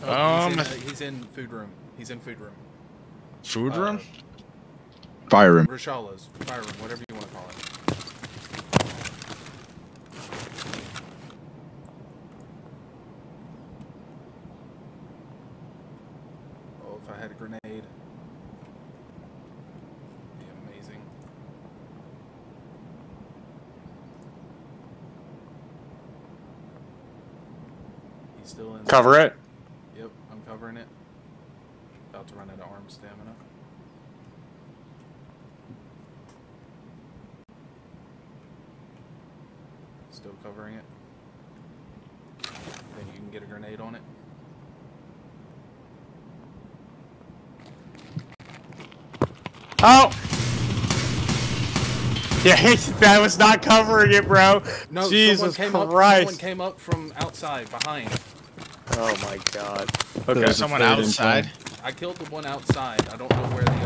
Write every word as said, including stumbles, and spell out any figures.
Oh, um, he's in, uh, he's in food room. He's in food room. Food uh, room? Fire room. Rashala's. Fire room, whatever you want to call it. Oh, if I had a grenade. It'd be amazing. He's still in. Cover there. it. Yep, I'm covering it. About to run out of arm stamina. Still covering it. Think you can get a grenade on it? Oh! Yeah, that was not covering it, bro. No, Jesus someone came Christ. Up, someone came up from outside, behind. Oh my god. Okay, There's someone a third outside. I killed the one outside. I don't know where the